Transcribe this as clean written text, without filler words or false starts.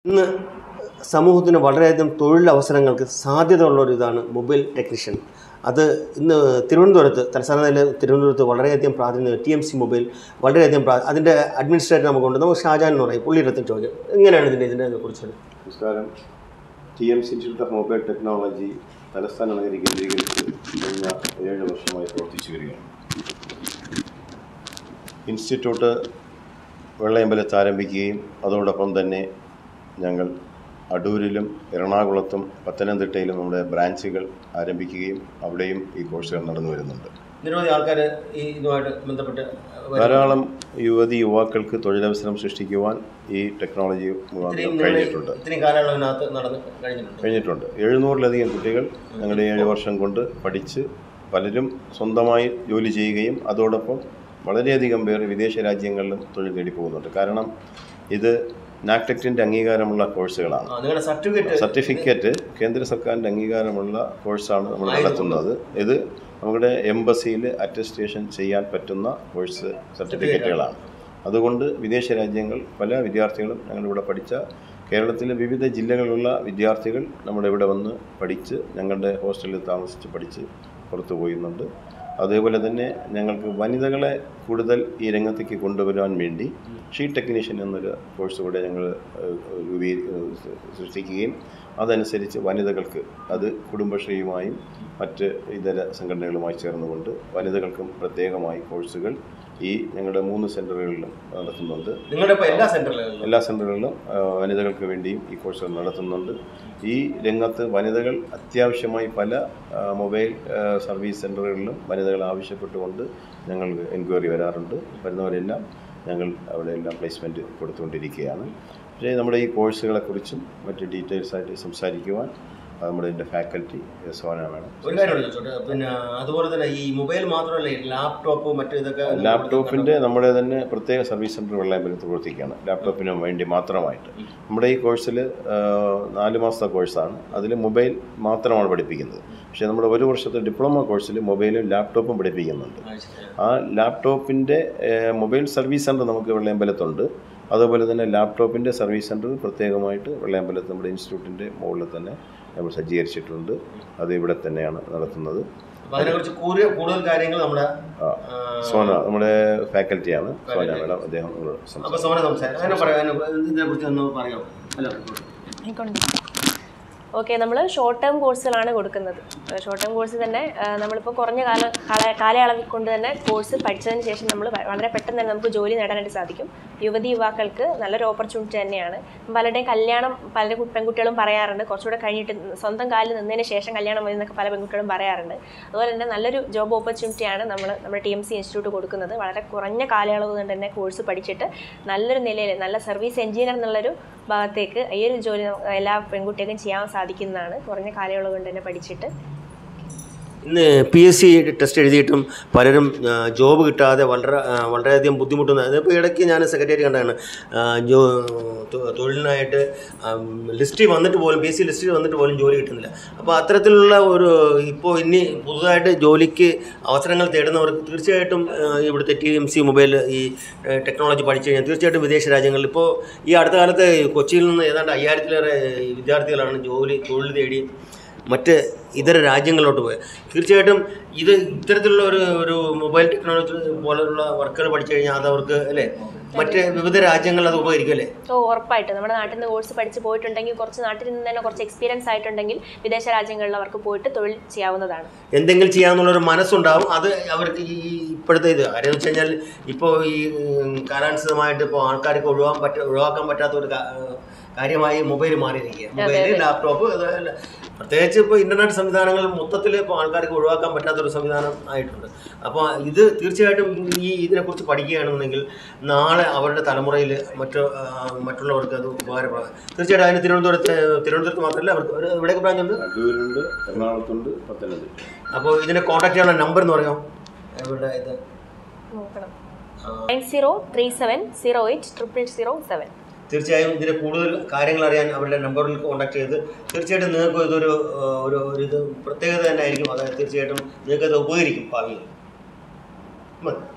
ഇന്ന് സമൂഹത്തിന് വളരെയധികം തൊഴിലവസരങ്ങൾക്ക് സാധ്യതയുള്ളൊരു ഇതാണ് മൊബൈൽ ടെക്നീഷ്യൻ. അത് ഇന്ന് തിരുവനന്തപുരത്ത്, തലസ്ഥാനത്തിലെ തിരുവനന്തപുരത്ത് വളരെയധികം പ്രാധാന്യം TMC മൊബൈൽ വളരെയധികം അതിൻ്റെ അഡ്മിനിസ്ട്രേറ്റർ നമുക്കുണ്ട്. നമുക്ക് ഷാജാൻ എന്ന് പറയും, പുള്ളിയുടെ ചോദ്യം എങ്ങനെയാണ് ഇതിനെ കുറിച്ച്? നമസ്കാരം. TMC institute of mobile technology തലസ്ഥാന നഗരി കേന്ദ്രീകരിച്ച് കഴിഞ്ഞ 7 വർഷമായി പ്രവർത്തിച്ചു വരികയാണ്. ഇൻസ്റ്റിറ്റ്യൂട്ട് വെള്ളയമ്പലത്ത് ആരംഭിക്കുകയും അതോടൊപ്പം തന്നെ ഞങ്ങൾ അടൂരിലും എറണാകുളത്തും പത്തനംതിട്ടയിലും നമ്മുടെ ബ്രാഞ്ചുകൾ ആരംഭിക്കുകയും അവിടെയും ഈ കോഴ്സുകൾ നടന്നു വരുന്നുണ്ട്. നിരവധി ആൾക്കാർ ഇതുമായിട്ട് ബന്ധപ്പെട്ട് ധാരാളം യുവാക്കൾക്ക് തൊഴിലവസരം സൃഷ്ടിക്കുവാൻ ഈ ടെക്നോളജി കഴിഞ്ഞിട്ടുണ്ട്. 700-ലധികം കുട്ടികൾ ഞങ്ങളുടെ 7 വർഷം കൊണ്ട് പഠിച്ച് പലരും സ്വന്തമായി ജോലി ചെയ്യുകയും അതോടൊപ്പം വളരെയധികം പേർ വിദേശ രാജ്യങ്ങളിലും തൊഴിൽ നേടി പോകുന്നുണ്ട്. കാരണം ഇത് നാക്ടെക്കിൻ്റെ അംഗീകാരമുള്ള കോഴ്സുകളാണ്. സർട്ടിഫിക്കറ്റ് കേന്ദ്ര സർക്കാരിൻ്റെ അംഗീകാരമുള്ള കോഴ്സാണ് നമ്മൾ നടത്തുന്നത്. ഇത് നമ്മുടെ എംബസിയിൽ അറ്റസ്റ്റേഷൻ ചെയ്യാൻ പറ്റുന്ന കോഴ്സ് സർട്ടിഫിക്കറ്റുകളാണ്. അതുകൊണ്ട് വിദേശ രാജ്യങ്ങൾ പല വിദ്യാർത്ഥികളും ഞങ്ങളിവിടെ പഠിച്ച കേരളത്തിലെ വിവിധ ജില്ലകളിലുള്ള വിദ്യാർത്ഥികൾ നമ്മുടെ ഇവിടെ വന്ന് പഠിച്ച് ഞങ്ങളുടെ ഹോസ്റ്റലിൽ താമസിച്ച് പഠിച്ച് പുറത്തു പോയുന്നുണ്ട്. അതേപോലെ തന്നെ ഞങ്ങൾക്ക് വനിതകളെ കൂടുതൽ ഈ രംഗത്തേക്ക് കൊണ്ടുവരാൻ വേണ്ടി ഷീറ്റ് ടെക്നീഷ്യൻ എന്നൊരു കോഴ്സ് കൂടെ ഞങ്ങൾ സൃഷ്ടിക്കുകയും അതനുസരിച്ച് വനിതകൾക്ക് അത് കുടുംബശ്രീയുമായും മറ്റ് ഇതര സംഘടനകളുമായി ചേർന്നുകൊണ്ട് വനിതകൾക്കും പ്രത്യേകമായി കോഴ്സുകൾ ഈ ഞങ്ങളുടെ 3 സെൻ്ററുകളിലും നടത്തുന്നുണ്ട്. എല്ലാ സെൻ്ററുകളിലും വനിതകൾക്ക് വേണ്ടിയും ഈ കോഴ്സുകൾ നടത്തുന്നുണ്ട്. ഈ രംഗത്ത് വനിതകൾ അത്യാവശ്യമായി പല മൊബൈൽ സർവീസ് സെൻ്ററുകളിലും വനിതകൾ ആവശ്യപ്പെട്ടുകൊണ്ട് ഞങ്ങൾ എൻക്വയറി വരാറുണ്ട്. വരുന്നവരെല്ലാം ഞങ്ങൾ അവിടെയെല്ലാം പ്ലേസ്മെൻറ്റ് കൊടുത്തുകൊണ്ടിരിക്കുകയാണ്. പക്ഷേ നമ്മുടെ ഈ കോഴ്സുകളെക്കുറിച്ചും മറ്റ് ഡീറ്റെയിൽസായിട്ട് സംസാരിക്കുവാൻ നമ്മുടെ ഫാക്കൽറ്റി സോന വേണം. ഒരു കാര്യം ചോദിച്ചോട്ടെ, പിന്നെ അതുപോലെ തന്നെ ഈ മൊബൈൽ മാത്രമല്ല, ലാപ്ടോപ്പ് മറ്റു ഇതൊക്കെ ലാപ്ടോപ്പിൻ്റെ നമ്മുടെ തന്നെ പ്രത്യേക സർവീസ് സെൻ്റർ വെള്ളയമ്പലത്ത് പ്രവർത്തിക്കുകയാണ് ലാപ്ടോപ്പിന് വേണ്ടി മാത്രമായിട്ട്. നമ്മുടെ ഈ കോഴ്സിൽ 4 മാസത്തെ കോഴ്സാണ്. അതിൽ മൊബൈൽ മാത്രമാണ് പഠിപ്പിക്കുന്നത്. പക്ഷേ നമ്മുടെ 1 വർഷത്തെ ഡിപ്ലോമ കോഴ്സിൽ മൊബൈലും ലാപ്ടോപ്പും പഠിപ്പിക്കുന്നുണ്ട്. ആ ലാപ്ടോപ്പിൻ്റെ മൊബൈൽ സർവീസ് സെൻ്റർ നമുക്ക് വെള്ളയമ്പലത്തുണ്ട്. അതുപോലെ തന്നെ ലാപ്ടോപ്പിൻ്റെ സർവീസ് സെൻ്റർ പ്രത്യേകമായിട്ട് വെള്ളയമ്പലത്ത് നമ്മുടെ ഇൻസ്റ്റിറ്റ്യൂട്ടിൻ്റെ മുകളിൽ തന്നെ നമ്മൾ സജ്ജീകരിച്ചിട്ടുണ്ട്. അത് ഇവിടെ തന്നെയാണ് നടത്തുന്നത്. കൂടുതൽ കാര്യങ്ങൾ സോന നമ്മുടെ ഫാക്കൽറ്റിയാണ്. സോന മേഡം, അദ്ദേഹം ഓക്കെ. നമ്മൾ ഷോർട്ട് ടേം കോഴ്സുകളാണ് കൊടുക്കുന്നത്. ഷോർട്ട് ടേം കോഴ്സ് തന്നെ നമ്മളിപ്പോൾ കുറഞ്ഞ കാലയളവിൽ കൊണ്ട് തന്നെ കോഴ്സ് പഠിച്ചതിന് ശേഷം നമ്മൾ വളരെ പെട്ടെന്ന് തന്നെ നമുക്ക് ജോലി നേടാനായിട്ട് സാധിക്കും. യുവതിയുവാക്കൾക്ക് നല്ലൊരു ഓപ്പർച്യൂണിറ്റി തന്നെയാണ്. പലരുടെയും കല്യാണം പല പെൺകുട്ടികളും പറയാറുണ്ട്, കുറച്ചുകൂടെ കഴിഞ്ഞിട്ട് സ്വന്തം കാലിൽ നിന്നതിന് ശേഷം കല്യാണം മതി എന്നൊക്കെ പല പെൺകുട്ടികളും പറയാറുണ്ട്. അതുപോലെ തന്നെ നല്ലൊരു ജോബ് ഓപ്പർച്യൂണിറ്റിയാണ് നമ്മുടെ TMC ഇൻസ്റ്റിറ്റ്യൂട്ട് കൊടുക്കുന്നത്. വളരെ കുറഞ്ഞ കാലയളവ് കൊണ്ട് തന്നെ കോഴ്സ് പഠിച്ചിട്ട് നല്ലൊരു നിലയിൽ നല്ല സർവീസ് എഞ്ചിനീയർ എന്നുള്ളൊരു ഭാഗത്തേക്ക് ഈ ഒരു ജോലി എല്ലാ പെൺകുട്ടികൾക്കും ചെയ്യാൻ സാധിക്കുന്നതാണ്, കുറഞ്ഞ കാലയളവ് കൊണ്ട് തന്നെ പഠിച്ചിട്ട്. ഇന്ന് PSC ടെസ്റ്റ് എഴുതിയിട്ടും പലരും ജോബ് കിട്ടാതെ വളരെയധികം ബുദ്ധിമുട്ടുന്ന. അതിപ്പോൾ ഇടയ്ക്ക് ഞാൻ സെക്രട്ടറി കണ്ടാണ്, തൊഴിലിനായിട്ട് ലിസ്റ്റിൽ വന്നിട്ട് പോലും PSC ലിസ്റ്റിൽ വന്നിട്ട് പോലും ജോലി കിട്ടുന്നില്ല. അപ്പോൾ അത്തരത്തിലുള്ള ഇപ്പോൾ ഇനി പുതുതായിട്ട് ജോലിക്ക് അവസരങ്ങൾ തേടുന്നവർക്ക് തീർച്ചയായിട്ടും ഇവിടുത്തെ TMC മൊബൈൽ ഈ ടെക്നോളജി പഠിച്ചു കഴിഞ്ഞാൽ തീർച്ചയായിട്ടും വിദേശ രാജ്യങ്ങളിൽ ഇപ്പോൾ ഈ അടുത്ത കാലത്ത് കൊച്ചിയിൽ നിന്ന് ഏതാണ്ട് 5000-ലേറെ വിദ്യാർത്ഥികളാണ് തൊഴിൽ തേടി മറ്റ് ഇതര രാജ്യങ്ങളിലോട്ട് പോയത്. തീർച്ചയായിട്ടും ഇത്തരത്തിലുള്ള ഒരു മൊബൈൽ ടെക്നോളജി പോലുള്ള വർക്കുകൾ പഠിച്ചു കഴിഞ്ഞാൽ അതവർക്ക് അല്ലേ മറ്റ് വിവിധ രാജ്യങ്ങളിൽ അത് ഉപകരിക്കും അല്ലേ? ഉറപ്പായിട്ടും നമ്മുടെ നാട്ടിൽ നിന്ന് കോഴ്സ് പഠിച്ച് പോയിട്ടുണ്ടെങ്കിൽ കുറച്ച് നാട്ടിൽ നിന്ന് തന്നെ കുറച്ച് എക്സ്പീരിയൻസ് ആയിട്ടുണ്ടെങ്കിൽ വിദേശ രാജ്യങ്ങളിൽ അവർക്ക് പോയിട്ട് തൊഴിൽ ചെയ്യാവുന്നതാണ്. എന്തെങ്കിലും ചെയ്യാവുന്നുള്ളൊരു മനസ്സുണ്ടാവും. അത് അവർക്ക് ഇപ്പോഴത്തെ കാര്യം വെച്ച് കഴിഞ്ഞാൽ ഇപ്പോൾ ഈ കാലാനുസൃതമായിട്ട് ഇപ്പോൾ ആൾക്കാർക്ക് ഒഴിവാക്കാൻ പറ്റാത്ത ഒരു കാര്യമായി മൊബൈൽ മാറിയിരിക്കുക. മൊബൈൽ, ലാപ്ടോപ്പ്, പ്രത്യേകിച്ച് ഇപ്പോൾ ഇൻ്റർനെറ്റ് സംവിധാനങ്ങൾ മൊത്തത്തിൽ ഇപ്പോൾ ആൾക്കാർക്ക് ഒഴിവാക്കാൻ പറ്റാത്തൊരു സംവിധാനം ആയിട്ടുണ്ട്. അപ്പോൾ ഇത് തീർച്ചയായിട്ടും ഇതിനെക്കുറിച്ച് പഠിക്കുകയാണെന്നുണ്ടെങ്കിൽ നാളെ അവരുടെ തലമുറയിൽ മറ്റുള്ളവർക്ക് അത് ഉപകാരപ്പെടാം. തീർച്ചയായിട്ടും അതിന് തിരുവനന്തപുരത്ത് മാത്രമല്ല, അവർക്ക് എവിടെയൊക്കെ ബ്രാഞ്ചുണ്ട്? അടൂരുണ്ട്, എറണാകുളത്തുണ്ട്, പത്തനംതിട്ട. അപ്പോൾ ഇതിനെ കോൺടാക്ട് ചെയ്യാനുള്ള നമ്പർ എന്ന് പറയാം. എവിടെ ഇത്? 9037080007. തീർച്ചയായും ഇതിൻ്റെ കൂടുതൽ കാര്യങ്ങൾ അറിയാൻ അവരുടെ നമ്പറിൽ കോൺടാക്ട് ചെയ്ത് തീർച്ചയായിട്ടും നിങ്ങൾക്ക് ഇതൊരു പ്രത്യേകത തന്നെ ആയിരിക്കും. അതായത് തീർച്ചയായിട്ടും നിങ്ങൾക്കത് ഉപകരിക്കും ഭാവിയിൽ.